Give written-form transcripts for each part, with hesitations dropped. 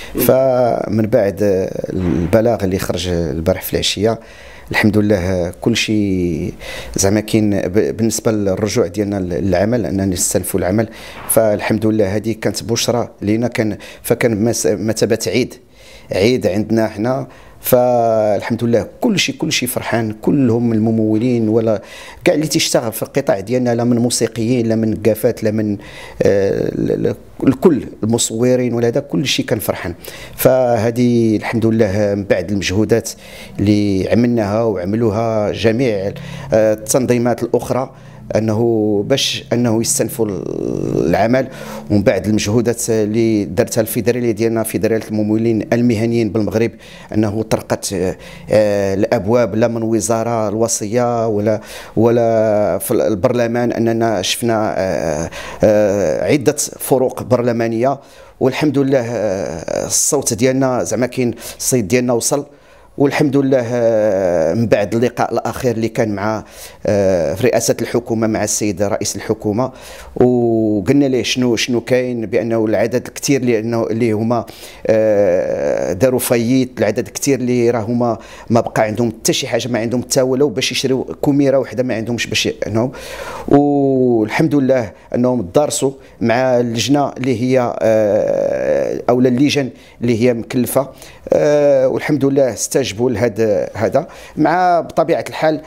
فمن بعد البلاغ اللي خرج البارح في العشيه، الحمد لله كل شيء زعما كاين بالنسبه للرجوع ديالنا للعمل، اننا نستنفوا العمل. فالحمد لله هذه كانت بشرى لينا، فكان مثابه عيد عندنا حنا. فالحمد لله كل شيء فرحان، كلهم الممولين ولا كاع اللي تيشتغل في القطاع ديالنا، لا من موسيقيين لا من نقافات لا من الكل المصورين ولا هذا، كل شيء كان فرحان. فهذه الحمد لله من بعد المجهودات اللي عملناها وعملوها جميع التنظيمات الاخرى، باش يستنفوا العمل، ومن بعد المجهودات اللي درتها الفيدراليه ديالنا، فيدراليه الممولين المهنيين بالمغرب، انه طرقت الابواب لا من وزاره الوصيه ولا في البرلمان، اننا شفنا عده فروق برلمانيه، والحمد لله الصوت ديالنا زعما كاين، الصيت ديالنا وصل. والحمد لله من بعد اللقاء الاخير اللي كان مع في رئاسه الحكومه مع السيد رئيس الحكومه، وقلنا ليه شنو كاين، بانه العدد الكثير اللي هما داروا فايت، العدد الكثير اللي راهما ما بقى عندهم حتى شي حاجه، ما عندهم حتى ولو باش يشريو كوميره وحده ما عندهمش باش انهم. والحمد لله انهم تدارسوا مع اللجنه اللي هي او اللجان اللي هي مكلفه، والحمد لله استجبوا هذا. مع بطبيعه الحال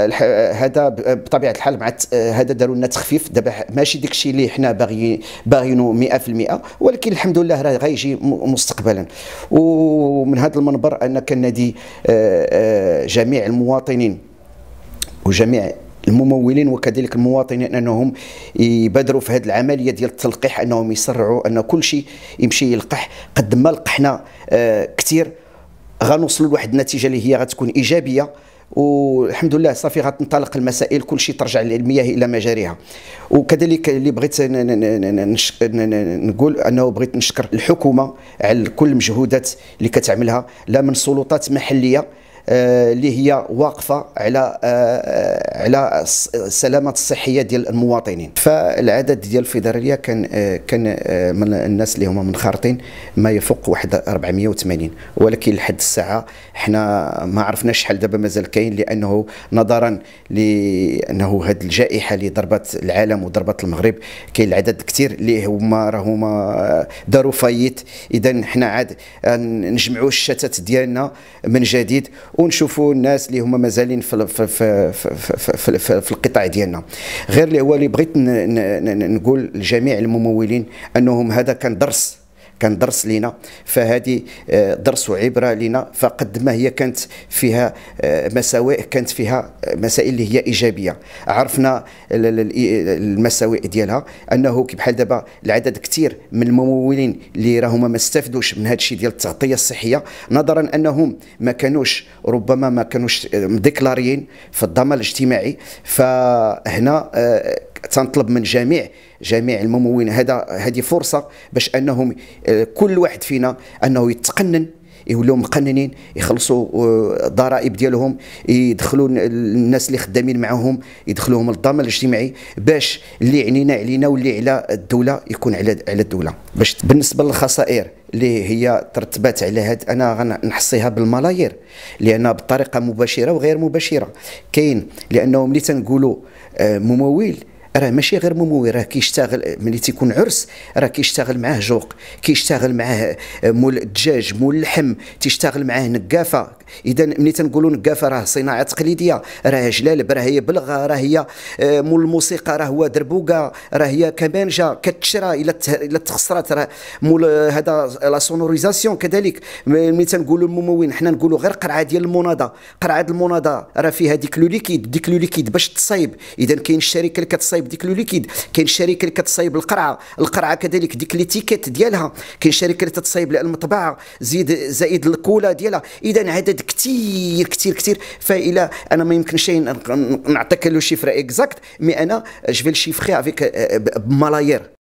مع هذا داروا لنا تخفيف، دابا ماشي داك الشيء اللي حنا باغيينه 100%، ولكن الحمد لله راه غيجي مستقبلا. ومن هذا المنبر انا كنادي جميع المواطنين وجميع الممولين وكذلك المواطنين انهم يبادروا في هذه العمليه ديال التلقيح، انهم يسرعوا ان كل شيء يمشي يلقح. قد ما لقحنا كثير غنوصلوا لواحد النتيجه اللي هي غتكون ايجابيه، والحمد لله صافي غتنطلق المسائل، كل شيء ترجع المياه الى مجاريها. وكذلك اللي بغيت نقول انه بغيت نشكر الحكومه على كل المجهودات اللي كتعملها، لا من سلطات محليه اللي هي واقفه على السلامه الصحيه ديال المواطنين. فالعدد ديال الفيدراليه كان من الناس اللي هما منخرطين ما يفوق واحد 480، ولكن لحد الساعه حنا ما عرفناش شحال دابا مازال كاين، لانه نظرا لانه هذه الجائحه اللي ضربت العالم وضربت المغرب، كاين العدد كثير اللي هما داروا فايت. اذا حنا عاد نجمعوا الشتات ديالنا من جديد، ونشوفوا الناس اللي هما مازالين في القطاع ديالنا. غير اللي هو اللي بغيت نقول لجميع الممولين انهم هذا كان درس لينا، فهذه درس وعبره لنا. فقد ما هي كانت فيها مساوئ، كانت فيها مسائل اللي هي ايجابيه، عرفنا المساوئ ديالها، انه بحال دابا العدد كثير من الممولين اللي راهما ما استفدوش من هذا الشيء ديال التغطيه الصحيه، نظرا انهم ربما ما كانوش مديكلاريين في الضمان الاجتماعي. فهنا تنطلب من جميع الممولين، هذه فرصه باش انهم كل واحد فينا انه يتقنن، يولوا مقننين، يخلصوا الضرائب ديالهم، يدخلوا الناس اللي خدامين معهم يدخلوهم الضمان الاجتماعي، باش اللي علينا واللي على الدوله يكون على الدوله. باش بالنسبه للخسائر اللي هي ترتبات على هذا، انا غنحصيها بالملايير، لان بطريقه مباشره وغير مباشره كاين. لانه ملي تنقولوا ممول، راه ماشي غير ممول، راه كيشتغل ملي تيكون عرس، راه كيشتغل معاه جوق، كيشتغل معاه مول الدجاج، مول اللحم، تيشتغل معاه نقافه. اذا ملي تنقولوا نقافه راه صناعه تقليديه، راه جلالب، راه هي بلغه، راه هي مول الموسيقى، راه هو دربوقه، راه هي كمانجه كتشرى الا تخسرات، راه مول هذا لا سونوريزاسيون. كذلك ملي تنقولوا الممول، حنا نقولوا غير قرعه ديال المناضه، قرعه المناضه راه فيها ديك لو ليكيد باش تصايب. اذا كاين الشركه اللي كتصايب ديك لو ليكيد، كاين الشركه اللي كتصايب القرعه كذلك ديك ليتيكيت ديالها، كاين شركه اللي تتصايب المطبعه زائد الكولا ديالها. اذا عدد كثير. فإلى انا ما يمكنش نعطيك لو شيفر اكزاكت، مي انا جو في شيفري افيك بملايير.